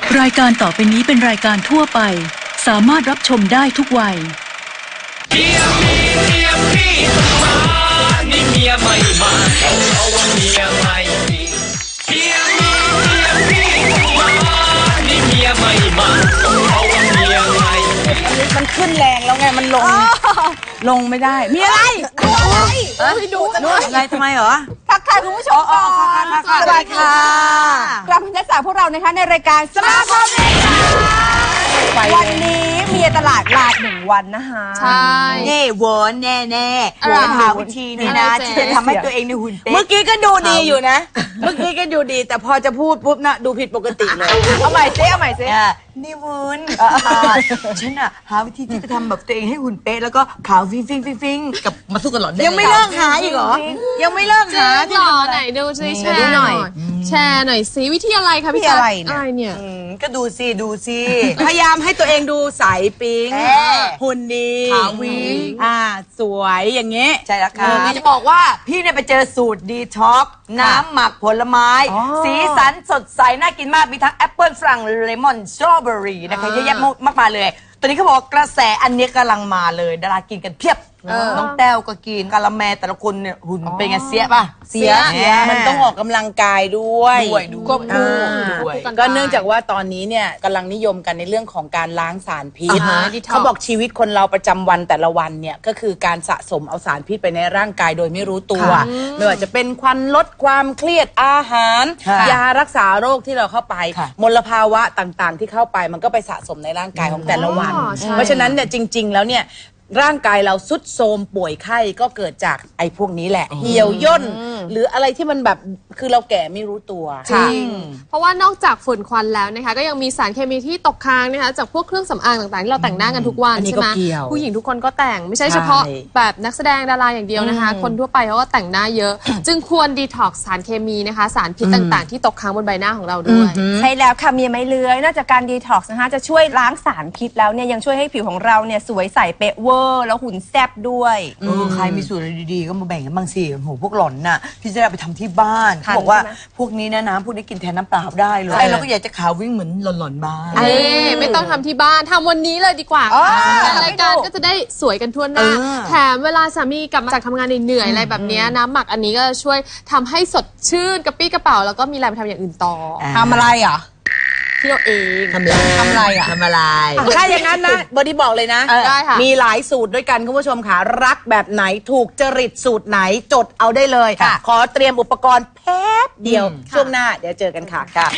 รายการต่อไปนี้เป็นรายการทั่วไปสามารถรับชมได้ทุกวัยเมียพี่มานี่เมียไม่มาเอาว่าเมียไม่มีเมียพี่มานี่เมียไม่มาเอาว่าเมียไม่มีมันขึ้นแรงแล้วไงมันลงไม่ได้มีอะไรดูอะไรทำไมเหรอทักทายคุณผู้ชมก่อนสวัสดีค่ะกลับมาพบกับพวกเรานะคะในรายการสมาคมเด็กวันนี้มีตลาดลาด1 วันนะคะใช่นี่เวิร์นแน่ๆวหาวิธีนี่นะที่จะทำให้ตัวเองในหุ่นเป๊ะเมื่อกี้ก็ดูดีอยู่นะเมื่อกี้ก็ดูดีแต่พอจะพูดปุ๊บนะดูผิดปกติเลยเอาใหม่ซินี่วุ้นฉันอะหาวิธีที่จะทำแบบตัวเองให้หุ่นเป๊ะแล้วก็ขาวฟิงกับมาสู้กันหลอดยังไม่เลิกหาอีกเหรอยังไม่เลิกหาที่หรอไหนดูซิแชร์หน่อยสิวิธีอะไรคะพี่อะไรเนี่ยก็ดูสิพยายามให้ตัวเองดูใสปิ๊งหุ่นดีขาววิงสวยอย่างเงี้ยใช่แล้วค่ะจะบอกว่าพี่เนี่ยไปเจอสูตรดีท็อกน้ำหมักผลไม้สีสันสดใสน่ากินมากมีทั้งแอปเปิลฝรั่งเลมอนสตรอเบอรี่นะคะเยอะแยะมากมายเลยตอนนี้เขาบอกกระแสอันนี้กำลังมาเลยดารากินกันเพียบน้องแต้วก็กินกะละแมแต่ละคนเนี่ยหุ่นเป็นไงเสียป่ะเสียมันต้องออกกำลังกายด้วยควบคู่ด้วยก็เนื่องจากว่าตอนนี้เนี่ยกำลังนิยมกันในเรื่องของการล้างสารพิษเขาบอกชีวิตคนเราประจำวันแต่ละวันเนี่ยก็คือการสะสมเอาสารพิษไปในร่างกายโดยไม่รู้ตัวไม่ว่าจะเป็นควันลดความเครียดอาหารยารักษาโรคที่เราเข้าไปมลภาวะต่างๆที่เข้าไปมันก็ไปสะสมในร่างกายของแต่ละวันเพราะฉะนั้นเนี่ยจริงๆแล้วเนี่ยร่างกายเราสุดโทรมป่วยไข้ก็เกิดจากไอ้พวกนี้แหละเหี่ยวย่นหรืออะไรที่มันแบบคือเราแก่ไม่รู้ตัวจริงเพราะว่านอกจากฝุ่นควันแล้วนะคะก็ยังมีสารเคมีที่ตกค้างนะคะจากพวกเครื่องสำอางต่างๆที่เราแต่งหน้ากันทุกวันใช่ไหมผู้หญิงทุกคนก็แต่งไม่ใช่เฉพาะแบบนักแสดงดาราอย่างเดียวนะคะคนทั่วไปเขาก็แต่งหน้าเยอะจึงควรดีท็อกซ์สารเคมีนะคะสารพิษต่างๆที่ตกค้างบนใบหน้าของเราด้วยใช่แล้วค่ะเมียไม่เลื้อยนอกจากการดีท็อกซ์นะคะจะช่วยล้างสารพิษแล้วเนี่ยยังช่วยให้ผิวของเราเนี่ยสวยใสเป๊ะเวอร์แล้วหุ่นแซ่บด้วยใครมีสูตรอะไรดีๆก็มาแบ่งกันบางสิโหพวกหล่อนน่ะพี่จะได้ไปทำที่บ้านเขาบอกว่าพวกนี้นะน้ำพวกนี้กินแทนน้ำเปล่าได้เลยเราก็อยากจะขาววิ่งเหมือนหล่อนๆบ้างไม่ต้องทำที่บ้านทำวันนี้เลยดีกว่ารายการก็จะได้สวยกันทั่วหน้าแถมเวลาสามีกลับมาจากทำงานเหนื่อยอะไรแบบนี้น้ำหมักอันนี้ก็ช่วยทำให้สดชื่นกระปี้กระเป๋าแล้วก็มีแรงไปทำอย่างอื่นต่อทำอะไรอ่ะเที่ยวเองทำอะไรอ่ะทำอะไรถ้าอย่างนั้นนะบอดี้บอกเลยนะได้ค่ะมีหลายสูตรด้วยกันคุณผู้ชมค่ะรักแบบไหนถูกจริตสูตรไหนจดเอาได้เลยขอเตรียมอุปกรณ์แป๊บเดียวช่วงหน้าเดี๋ยวเจอกันค่ะ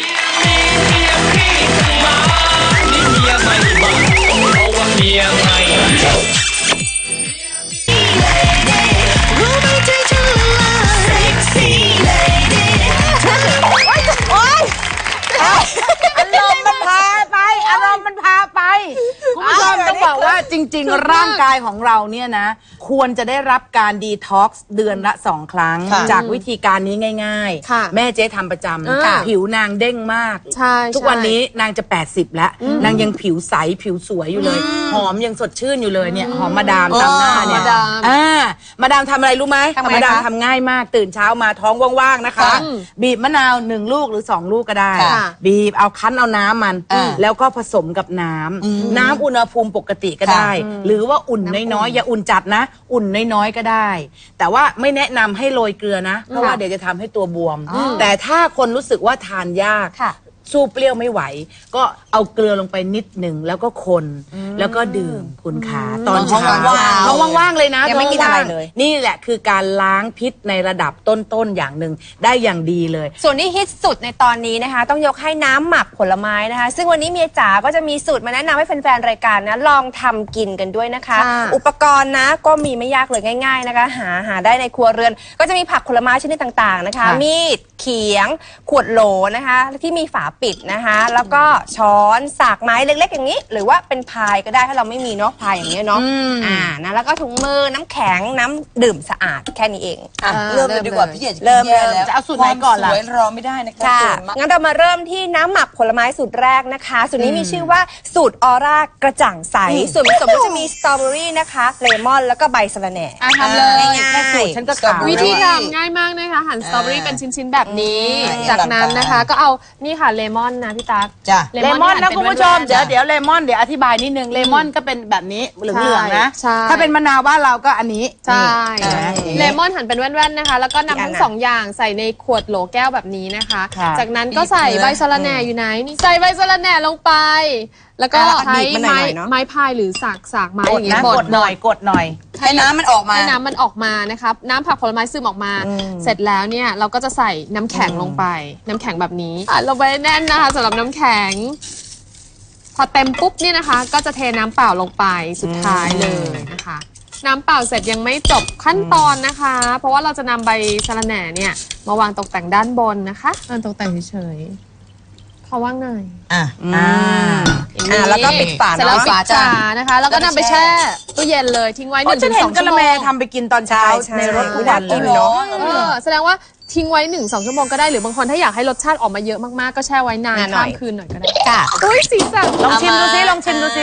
คุณผู้ชมต้องบอกว่าจริงๆร่างกายของเราเนี่ยนะควรจะได้รับการดีท็อกซ์เดือนละ2 ครั้งจากวิธีการนี้ง่ายๆแม่เจ๊ทำประจำผิวนางเด้งมากทุกวันนี้นางจะ80แล้วนางยังผิวใสผิวสวยอยู่เลยหอมยังสดชื่นอยู่เลยเนี่ยหอมมาดามตามหน้าเนี่ยมาดามทำอะไรรู้ไหมมาดามทำง่ายมากตื่นเช้ามาท้องว่างๆนะคะบีบมะนาว1 ลูกหรือ2 ลูกก็ได้บีบเอาคั้นเอาน้ำมันแล้วก็ผสมกับน้ำอุณหภูมิปกติก็ได้หรือว่าอุ่นน้อยๆอย่าอุ่นจัดนะอุ่นน้อยๆก็ได้แต่ว่าไม่แนะนำให้โรยเกลือนะเพราะว่าเดี๋ยวจะทำให้ตัวบวมแต่ถ้าคนรู้สึกว่าทานยากสู้เปรี้ยวไม่ไหวก็เอาเกลือลงไปนิดหนึ่งแล้วก็คนแล้วก็ดื่มคุณขาตอนเช้าท้องว่างๆเลยนะยังไม่กินอะไรเลยนี่แหละคือการล้างพิษในระดับต้นๆอย่างหนึ่งได้อย่างดีเลยส่วนที่ฮิตสุดในตอนนี้นะคะต้องยกให้น้ำหมักผลไม้นะคะซึ่งวันนี้เมียจ๋าก็จะมีสูตรมาแนะนำให้แฟนๆรายการนะลองทำกินกันด้วยนะคะอุปกรณ์นะก็มีไม่ยากเลยง่ายๆนะคะหาได้ในครัวเรือนก็จะมีผักผลไม้ชนิดต่างๆนะคะมีดเขียงขวดโหลนะคะที่มีฝาปิดนะคะแล้วก็ช้อนสากไม้เล็กๆอย่างนี้หรือว่าเป็นพายก็ได้ถ้าเราไม่มีเนาะพายอย่างนี้เนาะนะแล้วก็ถุงมือน้ำแข็งน้ำดื่มสะอาดแค่นี้เองเริ่มเลยดีกว่าพี่เอ๋เริ่มจะเอาสูตรไหนก่อนล่ะสวยรอไม่ได้นะคะงั้นเรามาเริ่มที่น้ำหมักผลไม้สูตรแรกนะคะสูตรนี้มีชื่อว่าสูตรออร่ากระจ่างใสส่วนผสมก็จะมีสตรอเบอรี่นะคะเลมอนแล้วก็ใบสะระแหน่ทำเลยง่ายๆฉันก็วิธีทำง่ายมากนะคะหั่นสตรอเบอรี่เป็นชิ้นๆแบบนี้จากนั้นนะคะก็เอานี่ค่ะเลมอนนะพี่ตั๊กจ้ะเลมอนนะคุณผู้ชมเดี๋เดี๋ยวเลมอนเดี๋ยวอธิบายนิดนึงเลมอนก็เป็นแบบนี้เหลืองๆนะใช่ถ้าเป็นมะนาวบ้านเราก็อันนี้ใช่นี่เลมอนหั่นเป็นแว่นๆนะคะ แล้วก็นำทั้งสองอย่างใส่ในขวดโหลแก้วแบบนี้นะคะค่ะจากนั้นก็ใส่ใบสะระแหน่อยู่ไหนนี่ใส่ใบสะระแหน่ลงไป แล้วก็ใช้ไม้พายหรือสากไม้กอดย่างเงี้นะยบกดดหน่อยกดหน่อยให้น้ำมันออกมาให้น้ำมันออกมานะครับน้ำผักผลไม้ซึมออกมา เสร็จแล้วเนี่ยเราก็จะใส่น้ำแข็งลงไป น้ำแข็งแบบนี้ลงไปแน่นนะคะสำหรับน้ำแข็ง พอเต็มปุ๊บเนี่ยนะคะ ก็จะเทน้ำเปล่าลงไปสุดท้ายเลยนะคะ น้ำเปล่าเสร็จยังไม่จบขั้นตอนนะคะ เพราะว่าเราจะนำใบสะระแหน่เนี่ยมาวางตกแต่งด้านบนนะคะตกแต่งเฉยๆเขาว่าไงแล้วก็ปิดฝาเสร็จแล้วปิดจ้ะฝานะคะ แล้วก็นำไปแช่ตู้เย็นเลยทิ้งไว้ฉันเห็น 1-2 กะชั่ละวโมแมงทำไปกินตอนเช้าในรถทุกวันเลยแสดงว่าทิ้งไว้ 1-2 ชั่วโมงก็ได้หรือบางคนถ้าอยากให้รสชาติออกมาเยอะมากๆก็แช่ไว้นานข้ามคืนหน่อยก็ได้ค่ะอุ้ยสีสันลองชิมดูซิลองชิมดูซิ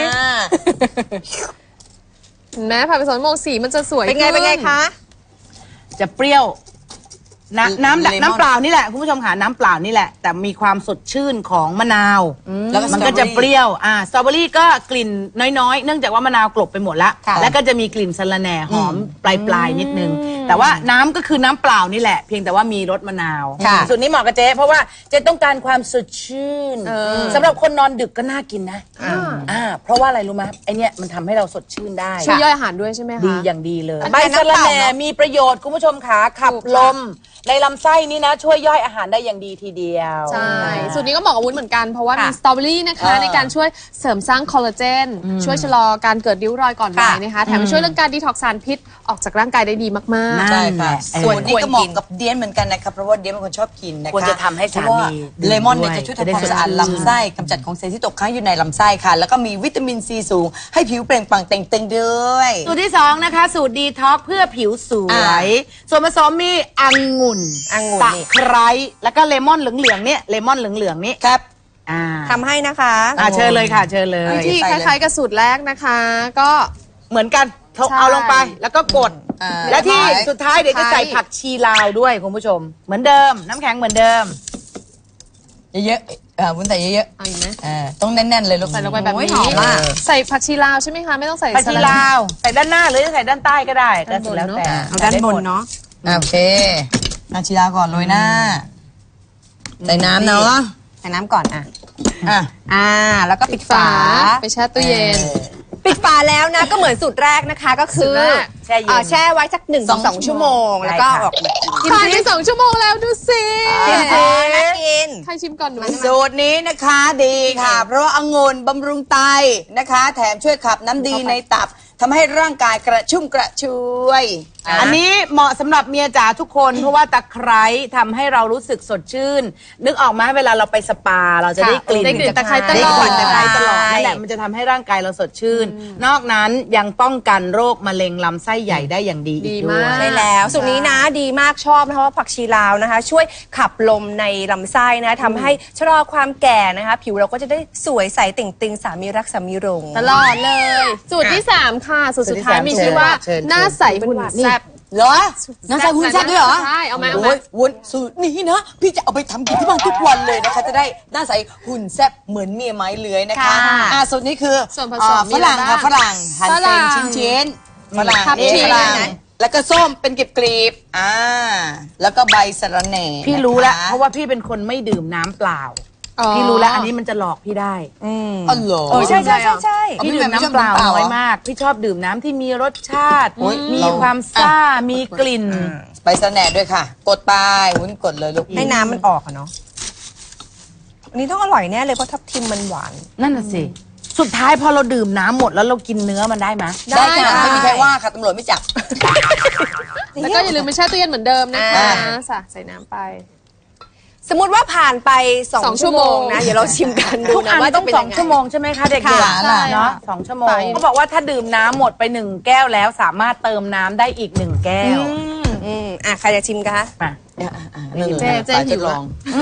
เห็นไหมผ่านไป2 ชั่วโมงสีมันจะสวยเป็นไงคะจะเปรี้ยวน้ำเลมอนน้ำเปล่านี่แหละคุณผู้ชมค่ะน้ำเปล่านี่แหละ แต่มีความสดชื่นของมะนาวมันก็จะเปรี้ยวสตรอเบอรี่ก็กลิ่นน้อยๆ เนื่องจากว่ามะนาวกลบไปหมดแล้วแล้วก็จะมีกลิ่นสะระแหน่หอมปลายๆนิดนึงแต่ว่าน้ำก็คือน้ำเปล่านี่แหละเพียงแต่ว่ามีรสมะนาวส่วนนี้เหมาะกับเจ๊เพราะว่าเจ๊ต้องการความสดชื่นสำหรับคนนอนดึกก็น่ากินนะเพราะว่าอะไรรู้ไหมไอเนี้ยมันทำให้เราสดชื่นได้ช่วยย่อยอาหารด้วยใช่ไหมคะดีอย่างดีเลยใบสะระแหน่มีประโยชน์คุณผู้ชมขาขับลมในลำไส้นี่นะช่วยย่อยอาหารได้อย่างดีทีเดียวใช่สูตรนี้ก็เหมาะกับวุ้นเหมือนกันเพราะว่ามีสตรอเบอรี่นะคะในการช่วยเสริมสร้างคอลลาเจนช่วยชะลอการเกิดริ้วรอยก่อนวัยนะคะแถมช่วยเรื่องการดีท็อกซ์สารพิษออกจากร่างกายได้ดีมากๆใช่ค่ะส่วนนี้ก็เหมาะกับเดียนเหมือนกันนะครับเพราะว่าเดียนเป็นคนชอบกินนะคะควรจะทำให้สามีเลมอนเนี่ยจะช่วยทำความสะอาดลำไส้กำจัดของเสียที่ตกค้างอยู่ในลำไส้ค่ะ แล้วก็มีวิตามินซีสูงให้ผิวเปล่งปลั่งเต่งตึงด้วยสูตรที่2นะคะสูตรดีท็อกเพื่อผิวสวยส่วนผสมมีองุ่นตะไคร้แล้วก็เลมอนเหลืองๆเนี่ยเลมอนเหลืองๆนี่ครับทำให้นะคะเชิญเลยค่ะเชิญเลยวิธีคล้ายๆกับสูตรแรกนะคะ ก็เหมือนกันใช่เอาลงไปแล้วก็กด และที่สุดท้ายเดี๋ยวจะใส่ผักชีลาวด้วยคุณผู้ชมเหมือนเดิมน้ำแข็งเหมือนเดิมเยอะๆวุ้นใส่เยอะเอาอีกไหมๆต้องแน่นๆเลยลูกใส่ลงไปแบบนี้หอมมากใส่ผักชีลาวใช่ไหมคะไม่ต้องใส่ผักชีลาวใส่ด้านหน้าหรือจะใส่ด้านใต้ก็ได้ก็สุดแล้วแต่เอาด้านบนเนาะโอเคอาชีลาก่อนโรยหน้าใส่น้ำเนาะใส่น้ำก่อนแล้วก็ปิดฝาไปแช่ตู้เย็นปิดฝาแล้วนะก็เหมือนสูตรแรกนะคะก็คือแช่เย็นแช่ไว้สัก1-2 ชั่วโมงแล้วก็ออกมากินผ่านไป2 ชั่วโมงแล้วดูสิชิมสิน่ากินใครชิมก่อนหนูสูตรนี้นะคะดีค่ะ เพราะว่าองุ่นบำรุงไตนะคะ แถมช่วยขับน้ำดีในตับทำให้ร่างกายกระชุ่มกระชวยอันนี้เหมาะสำหรับเมียจ๋าทุกคนเพราะว่าตะไคร้ทำให้เรารู้สึกสดชื่น นึกออกไหมเวลาเราไปสปาเราจะได้กลิ่นได้กลิ่นตะไคร้ตได้ลอกลิ่นตะไคร้ตลอดใช่นั่นแหละมันจะทำให้ร่างกายเราสดชื่น นอกนั้นยังป้องกันโรคมะเร็งลำไส้ใหญ่ได้อย่างดีอีกด้วยใช่แล้วสูตรนี้นะดีมากชอบนะคะเพราะว่าผักชีลาวนะคะ ช่วยขับลมในลำไส้นะคะทำให้ชะลอความแก่นะคะ ผิวเราก็จะได้สวยใสติ่งตึงสามีรักสามีรงตลอดเลย สูตรที่ 3 ค่ะ สูตรสุดท้ายมีชื่อว่าเชิญหน้าใสหุ่นแซ่บเหรอน้ำใส่หุ่นแซ่บด้วยเหรอใช่เอามาโอ้ยวุ้นสูตรนี้นะ พี่จะเอาไปทำกินที่บ้านทุกวันเลยนะคะ จะได้หน้าใสหุ่นแซ่บเหมือนเมียไม้เลื้อยนะคะสูตรนี้คือส่วนผสมฝรั่งค่ะฝรั่งหั่นฝรั่เป็นงชิ้นๆฝรั่งทับทิมฝรั่งแล้วก็ส้มเป็นกลีบแล้วก็ใบสะระแหน่พี่รู้แล้วนะคะเพราะว่าพี่เป็นคนไม่ดื่มน้ำเปล่า พี่รู้แล้วอันนี้มันจะหลอกพี่ได้อ๋อเหรอใช่ใช่ใช่ใช่พี่ดื่มน้ำเปล่าน้อยมาก พี่ชอบดื่มน้ำที่มีรสชาติ มีความซ่า มีกลิ่นใบสะระแหน่ด้วยค่ะ กดไปวุ้นกดเลยลูกให้น้ำมันออกอะเนาะอันนี้ต้องอร่อยแน่เลยเพราะทับทิมมันหวานนั่นน่ะสิ สุดท้ายพอเราดื่มน้ำหมดแล้วเรากินเนื้อมันได้ไหมได้ค่ะไม่มีใครว่าค่ะตำรวจไม่จับแล้วก็อย่าลืมไปแช่ตู้เย็นเหมือนเดิมนะคะใส่น้ำไปสมมติว่าผ่านไปสอง 2 ชั่ชั่ววโมโมงงนะเดี๋ยวเราชิมกันดูทุกอันะนว่าต้จะองเป็น 2 ยังไงชั่วโมงใช่ไหมคะเด็กค่ะๆเนาะ2 ชั่วโมงเขาบอกว่าถ้าดื่มน้ำหมดไป1 แก้วแล้วสามารถเติมน้ำได้อีก1 แก้วใครจะชิมกันคะมาเจ๊หิวลละอง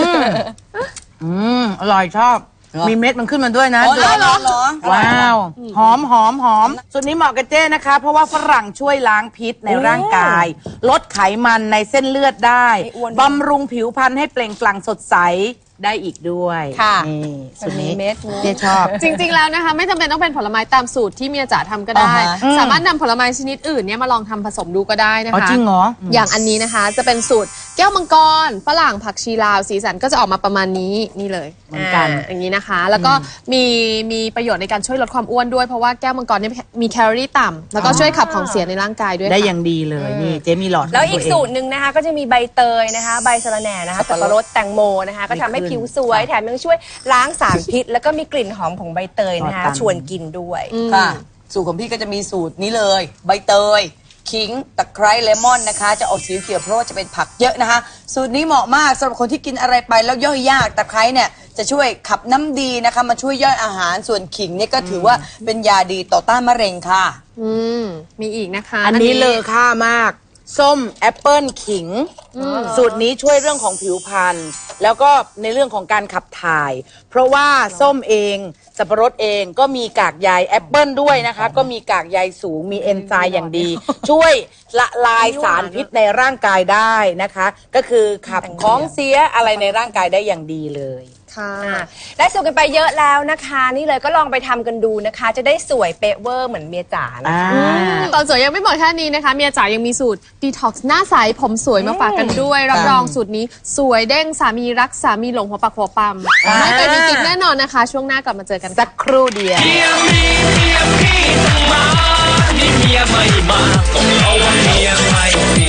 อร่อยชอบ มีเม็ดมันขึ้นมาด้วยนะอ๋อเหรอเหรอว้าวหอมหอมหอมส่วนนี้เหมาะกับเจ้นะคะ เพราะว่าฝรั่งช่วยล้างพิษในร่างกาย ลดไขมันในเส้นเลือดได้บำรุงผิวพรรณให้เปล่งปลั่งสดใสได้อีกด้วยค่ะนี่สูตรนี้เม็ดเจ๊ชอบจริงๆแล้วนะคะไม่จำเป็นต้องเป็นผลไม้ตามสูตรที่เมียจ๋าทำก็ได้ สามารถนำผลไม้ชนิดอื่นเนี่ยมาลองทำผสมดูก็ได้นะคะอ๋อจริงเหรออย่างอันนี้นะคะจะเป็นสูตรแก้วมังกรฝรั่งผักชีลาวสีสันก็จะออกมาประมาณนี้นี่เลยเหมือนกันอย่างนี้นะคะ แล้วก็มีประโยชน์ในการช่วยลดความอ้วนด้วยเพราะว่าแก้วมังกรเนี่ยมีแคลอรี่ต่ำแล้วก็ช่วยขับของเสียในร่างกายด้วยได้ค่ะอย่างดีเลยนี่เจ๊มีหลอดแล้วอีกขงสูวตรหนึ่งนะคะก็จะมีใบเตยนะคะใบสะระแหน่นะคะสับปะรดแตงโมนะคะก็ทำให้ผิวสวยแถมยังช่วยล้างสารพิษ แล้วก็มีกลิ่นหอมของใบเตยนะคะชวนกินด้วยค่ะสูตรของพี่ก็จะมีสูตรนี้เลยใบเตยขิงตะไคร้เลมอนนะคะจะออกสีเขียวเพราะว่าจะเป็นผักเยอะนะคะสูตรนี้เหมาะมากสำหรับคนที่กินอะไรไปแล้วย่อยยากตะไคร้เนี่ยจะช่วยขับน้ำดีนะคะมาช่วยย่อยอาหารส่วนขิงเนี่ยก็ถือว่าเป็นยาดีต่อต้านมะเร็งค่ะมีอีกนะคะอันนี้เลอค่ามาก ส้มแอปเปิลขิง สูตรนี้ช่วยเรื่องของผิวพรรณแล้วก็ในเรื่องของการขับถ่าย เพราะว่าส้มเองสับปะรดเองก็มีกากใยแอปเปิลด้วยนะคะก็มีกากใยสูงมีเอนไซม์อย่างดี ช่วยละลายสารพิษในร่างกายได้นะคะ ก็คือขับของเสียอะไรในร่างกายได้อย่างดีเลยค่ะได้สูตรกันไปเยอะแล้วนะคะ นี่เลยก็ลองไปทำกันดูนะคะ จะได้สวยเป๊ะเวอร์เหมือนเมียจ๋านะคะตอนสวยยังไม่หมดแค่นี้นะคะเมียจ๋ายังมีสูตรดีท็อกซ์หน้าใสผมสวยมาฝากกันด้วย รับรองสูตรนี้สวยเด้งสามีรักสามีหลงหัวปักหัวปั๊มไม่เคยมีกิ๊กแน่นอนนะคะ ช่วงหน้ากลับมาเจอกันสักครู่เดียวเมียมีเมียพี่ต้องมานี่เมียไม่มาต้องเอาว่าเมียไม่มี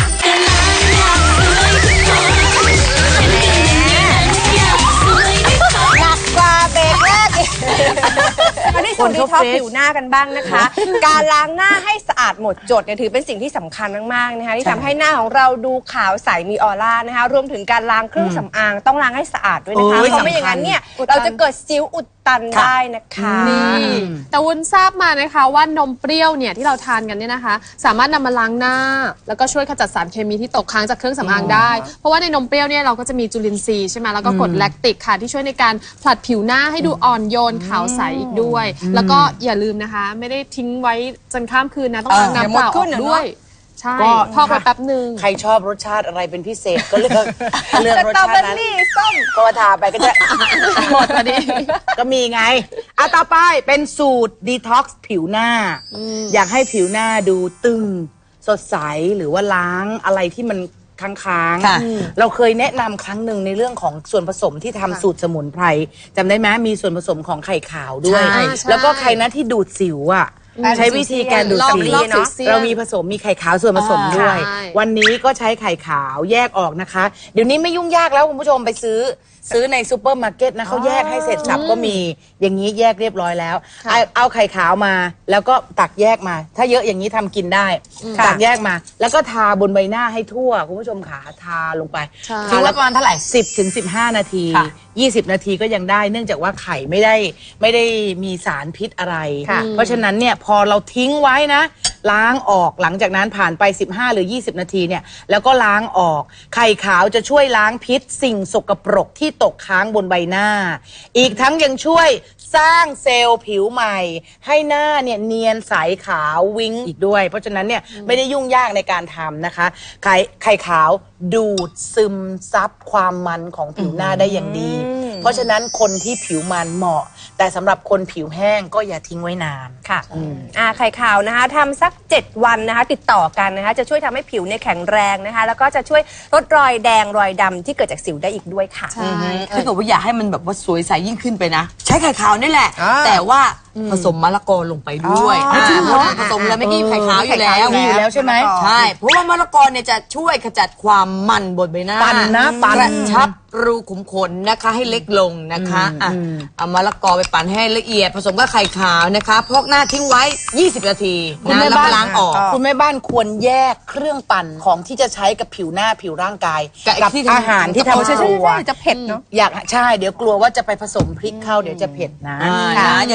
หนักกว่าเบรกแรกอีกมาที่สูตรดีท็อกซ์ผิวหน้ากันบ้างนะคะ การล้างหน้าให้สะอาดหมดจดเนี่ยถือเป็นสิ่งที่สำคัญมากๆนะคะที่ทำให้หน้าของเราดูขาวใสมีออร่านะคะรวมถึงการล้างเครื่องสำอางต้องล้างให้สะอาดด้วยนะคะโอ้ยเพราะไม่อย่างนั้นเนี่ยอุดตันเราจะเกิดสิวอุดตันได้นะคะนี่แต่วุ้นทราบมานะคะว่านมเปรี้ยวเนี่ยที่เราทานกันเนี่ยนะคะ สามารถนำมาล้างหน้า แล้วก็ช่วยขจัดสารเคมีที่ตกค้างจากเครื่องสำอางได้ เพราะว่าในนมเปรี้ยวเนี่ยเราก็จะมีจุลินทรีย์ใช่ไหมแล้วก็กรดแลคติกค่ะที่ช่วยในการผลัดผิวหน้าให้ดูอ่อนโยนขาวใสอีกด้วย แล้วก็อย่าลืมนะคะ ไม่ได้ทิ้งไว้จนข้ามคืนนะต้องล้างน้ำเปล่าออกด้วยใช่ก็พอกไปแป๊บนึงใครชอบรสชาติอะไรเป็นพิเศษก็เลือกรสสตรอชาเบอตินั้นรี่ส้มก็ทาไปก็จะหมดพอดีก็มีไงต่อไปเป็นสูตรดีท็อกซ์ผิวหน้า อยากให้ผิวหน้าดูตึงสดใสหรือว่าล้างอะไรที่มันค้างค่ะเราเคยแนะนำครั้งหนึ่งในเรื่องของส่วนผสมที่ทำสูตรสมุนไพรจำได้ไหมมีส่วนผสมของไข่ขาวด้วยใช่แล้วก็ใครนะที่ดูดสิวอ่ะใช้วิธีการดูดสิวลอกเสี้ยนเรามีผสมมีไข่ขาวส่วนผสมด้วยใช่วันนี้ก็ใช้ไข่ขาวแยกออกนะคะ เดี๋ยวนี้ไม่ยุ่งยากแล้วคุณผู้ชมไปซื้อในซูเปอร์มาร์เก็ตนะเขาแยกให้เสร็จสับก็มีอย่างนี้แยกเรียบร้อยแล้ว เอาไข่ขาวมาแล้วก็ตักแยกมา ถ้าเยอะอย่างนี้ทำกินได้ตักแยกมา แล้วก็ทาบนใบหน้าให้ทั่วคุณผู้ชมขาทาลงไปใช่ทาแล้วประมาณเท่าไหร่10 ถึง 15 นาที 20 นาทีก็ยังได้ เนื่องจากว่าไข่ไม่ได้มีสารพิษอะไร เพราะฉะนั้นเนี่ยพอเราทิ้งไว้นะ ล้างออกหลังจากนั้นผ่านไป15 หรือ 20 นาทีเนี่ยแล้วก็ล้างออกไข่ขาวจะช่วยล้างพิษสิ่งสกปรกที่ตกค้างบนใบหน้า อีกทั้งยังช่วยสร้างเซลล์ผิวใหม่ ให้หน้าเนี่ยเนียนใสขาววิ้งอีกด้วย เพราะฉะนั้นเนี่ยไม่ได้ยุ่งยากในการทำนะคะไข่ขาวดูดซึมซับความมันของผิวหน้าได้อย่างดี เพราะฉะนั้นคนที่ผิวมันเหมาะ แต่สำหรับคนผิวแห้งก็อย่าทิ้งไว้นานค่ะไข่ขาวนะคะทำสัก 7 วันนะคะติดต่อกันนะคะจะช่วยทำให้ผิวเนี่ยแข็งแรงนะคะแล้วก็จะช่วยลดรอยแดงรอยดำที่เกิดจากสิวได้อีกด้วยค่ะถ้าเกิดว่าอยากให้มันแบบว่าสวยใสยิ่งขึ้นไปนะ ใช้ไข่ขาวนี่แหละ แต่ว่าผสมมะละกอลงไปด้วยผสมแล้วไม่กี่ไข่ขาวอยู่แล้วมีอยู่แล้วใช่ไหมใช่เพราะว่ามะละกอเนี่ยจะช่วยขจัดความมันบนใบหน้าปั่นนะปั่นกระชับรูขุมขนนะคะให้เล็กลงนะคะเอามะละกอไปปั่นให้ละเอียดผสมกับไข่ขาวนะคะพอกหน้าทิ้งไว้ 20 นาทีนะแล้วก็ล้างออกคุณแม่บ้านควรแยกเครื่องปั่นของที่จะใช้กับผิวหน้าผิวร่างกายกับที่ทำอาหารที่ทำครัวจะเผ็ดเนาะอยากใช่เดี๋ยวกลัวว่าจะไปผสมพริกเข้าเดี๋ยวจะเผ็ดนะนะอย่าลืมนะพอ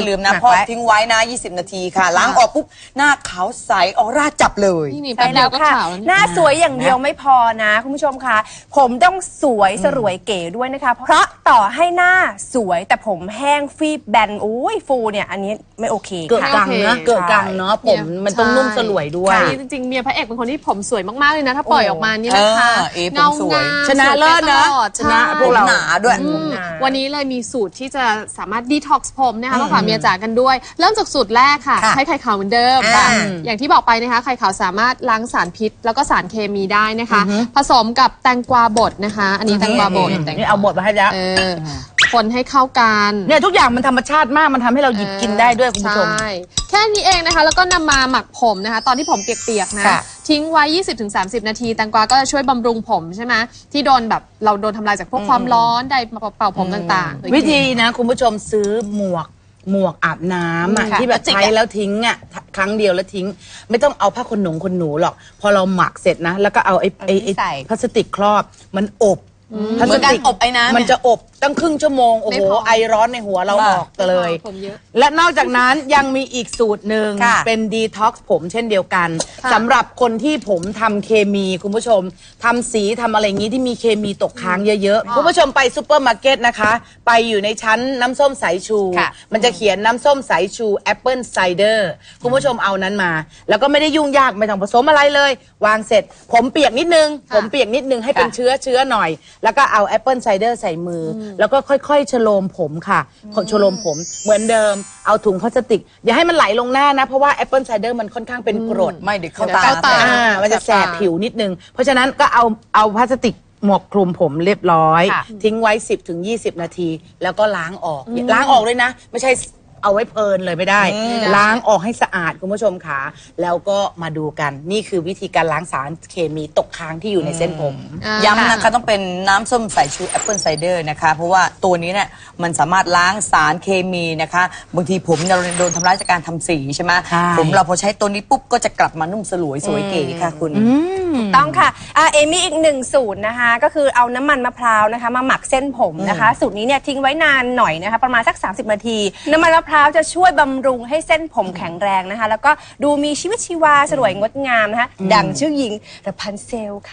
ทิ้งไว้นะ 20 นาทีค่ะ ล้างออกปุ๊บหน้าขาวใสออร่าจับเลยนี่แป๊บเดียวก็ขาวหน้าสวยอย่างเดียวไม่พอนะคุณผู้ชมคะผมต้องสวยสรวยเก๋ด้วยนะคะ เพราะต่อให้หน้าสวยแต่ผมแห้งฟีบแบนอุ้ยฟูเนี่ยอันนี้ไม่โอเคเกิดค่ะกังนะเกิดกังเนาะผมมันต้องนุ่มสลวยด้วยนี่จริงๆเมียพระเอกเป็นคนที่ผมสวยมากๆเลยนะถ้าปล่อยออกมานี่นะคะเงาสวยชนะเลิศนะชนะพวกเราหนาด้วยวันนี้เลยมีสูตรที่จะสามารถดีท็อกซ์ผมนะคะต้องฝากเมียจ๋ากันด้วย เริ่มจากสูตรแรกค่ะ ใช้ไข่ขาวเหมือนเดิม อย่างที่บอกไปนะคะไข่ขาวสามารถล้างสารพิษแล้วก็สารเคมีได้นะคะ ผสมกับแตงกวาบดนะคะ อันนี้แตงกวาบดนี่เอาบดมาให้แล้วคนให้เข้ากันเนี่ยทุกอย่างมันธรรมชาติมากมันทำให้เราหยิบกินได้ด้วยคุณผู้ชมใช่แค่นี้เองนะคะแล้วก็นำมาหมักผมนะคะตอนที่ผมเปียกๆนะค่ะทิ้งไว้ 20-30 นาทีแตงกวาก็จะช่วยบำรุงผมใช่ไหมที่โดนแบบเราโดนทำลายจากพวกความร้อนได้เป่าผมต่างๆวิธีนะคุณผู้ชมซื้อหมวกอาบน้ำอ่ะที่แบบใช้แล้วทิ้งอ่ะครั้งเดียวแล้วทิ้ง ไม่ต้องเอาผ้าขนหนูหรอกพอเราหมักเสร็จนะแล้วก็เอาไอ้พลาสติกครอบมันอบพลาสติกอบไอ้น้ำมันจะอบตั้งครึ่งชั่วโมงโอ้โหไอร้อนในหัวเราออกเลยผมเยอะและนอกจากนั้นยังมีอีกสูตรหนึ่งค่ะเป็นดีท็อกซ์ผมเช่นเดียวกันสำหรับคนที่ผมทำเคมีคุณผู้ชมทำสีทำอะไรอย่างนี้ที่มีเคมีตกค้างเยอะๆคุณผู้ชมไปซูเปอร์มาร์เก็ตนะคะ ไปอยู่ในชั้นน้ำส้มสายชู มันจะเขียนน้ำส้มสายชูแอปเปิลไซเดอร์คุณผู้ชมเอานั้นมา แล้วก็ไม่ได้ยุ่งยากไม่ต้องผสมอะไรเลย วางเสร็จผมเปียกนิดนึงให้เป็นเชื้อหน่อย แล้วก็เอาแอปเปิลไซเดอร์ใส่มือแล้วก็ค่อยๆชโลมผมค่ะชโลมผมเหมือนเดิมเอาถุงพลาสติกอย่าให้มันไหลลงหน้านะเพราะว่าแอปเปิลไซเดอร์มันค่อนข้างเป็นกรดไม่เด็กเข้าตามันจะแสบผิวนิดนึงเพราะฉะนั้นก็เอาพลาสติกหมวกคลุมผมเรียบร้อยทิ้งไว้ 10-20 นาทีแล้วก็ล้างออกเลยนะไม่ใช่เอาไว้เพลินเลยไม่ได้ล้างออกให้สะอาดคุณผู้ชมค่ะแล้วก็มาดูกันนี่คือวิธีการล้างสารเคมีตกค้างที่อยู่ในเส้นผมย้ำนะคะต้องเป็นน้ำส้มสายชูแอปเปิลไซเดอร์นะคะเพราะว่าตัวนี้เนี่ยมันสามารถล้างสารเคมีนะคะบางทีผมเราโดนทำร้ายจากการทำสีใช่ไหมใช่ผมเราพอใช้ตัวนี้ปุ๊บก็จะกลับมานุ่มสลวยสวยเก๋ค่ะคุณต้องค่ะเอมี่อีกหนึ่งสูตรนะคะก็คือเอาน้ำมันมะพร้าวนะคะมาหมักเส้นผมนะคะสูตรนี้เนี่ยทิ้งไว้นานหน่อยนะคะประมาณสัก30 นาทีน้ำมันมะพร้าวจะช่วยบำรุงให้เส้นผมแข็งแรงนะคะแล้วก็ดูมีชีวิตชีวาสวยงดงามนะคะดังชื่อหญิงระพันเซลค่ะ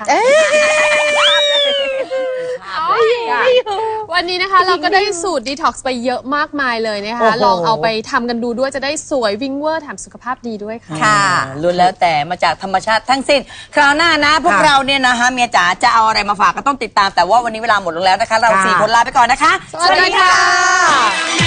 วันนี้นะคะเราก็ได้สูตรดีท็อกซ์ไปเยอะมากมายเลยนะคะลองเอาไปทำกันดูด้วยจะได้สวยวิงเวอร์แถมสุขภาพดีด้วยค่ะค่ะล้วนแล้วแต่มาจากธรรมชาติทั้งสิ้นคราวหน้านะพวกเราเนี่ยนะคะเมียจ๋าจะเอาอะไรมาฝากก็ต้องติดตามแต่ว่าวันนี้เวลาหมดลงแล้วนะคะเรา4 คนลาไปก่อนนะคะสวัสดีค่ะมี